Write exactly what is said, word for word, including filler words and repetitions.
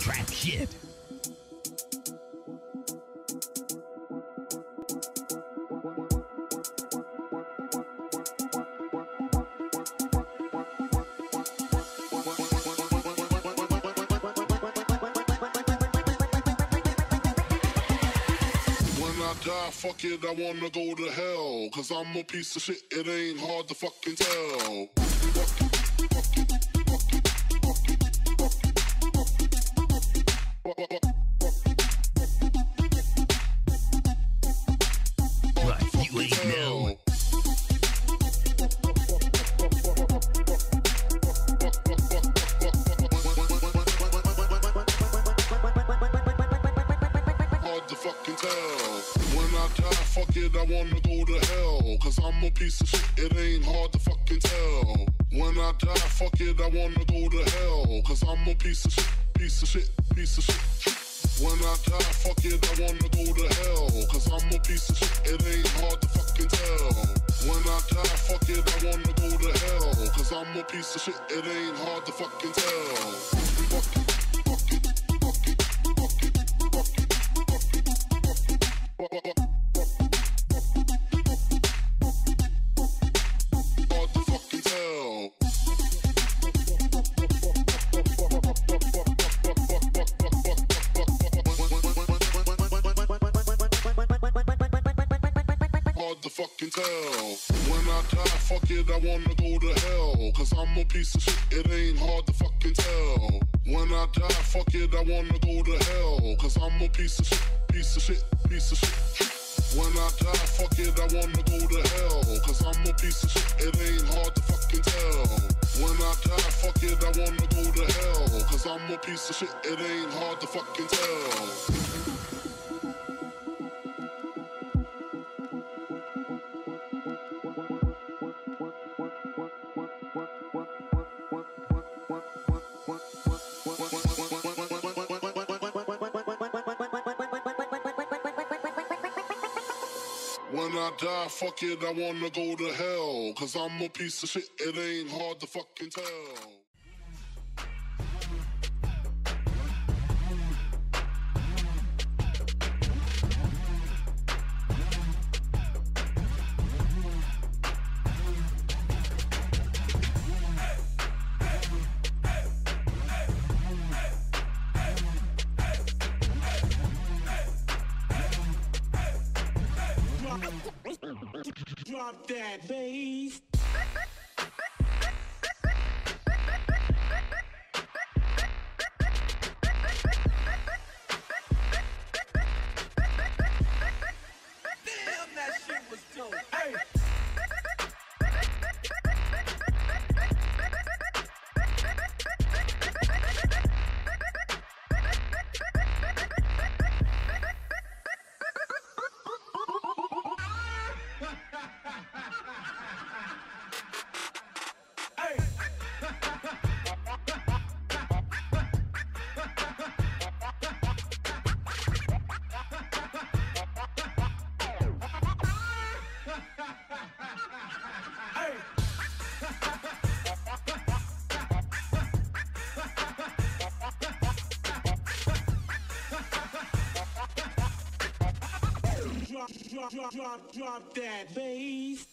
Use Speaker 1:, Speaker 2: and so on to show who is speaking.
Speaker 1: Trap shit.
Speaker 2: Die, fuck it, I wanna go to hell. Cause I'm a piece of shit, it ain't hard to fucking tell.
Speaker 1: Right, you ain't know.
Speaker 2: Hard to fucking tell. When I die, fuck it, I wanna go to hell. Cause I'm a piece of shit, it ain't hard to fucking tell. When I die, fuck it, I wanna go to hell. Cause I'm a piece of shit, piece of shit, piece of shit. When I die, fuck it, I wanna go to hell. Cause I'm a piece of shit, it ain't hard to fucking tell. When I die, fuck it, I wanna go to hell. Cause I'm a piece of shit, it ain't hard to fucking tell. Hard to fucking tell. When I die, fuck it, I wanna go to hell. Cause I'm a piece of shit, it ain't hard to fucking tell. When I die, fuck it, I wanna go to hell. Cause I'm a piece of shit, piece of shit, piece of shit. When I die, fuck it, I wanna go to hell. Cause I'm a piece of shit, it ain't hard to fucking tell. When I die, fuck it, I wanna go to hell. Cause I'm a piece of shit, it ain't hard to fucking tell. When I die, fuck it, I wanna go to hell. Cause I'm a piece of shit, it ain't hard to fucking tell.
Speaker 3: Drop that bass. Damn, that shit was dope. Hey. Drop, drop, drop, drop, drop that bass.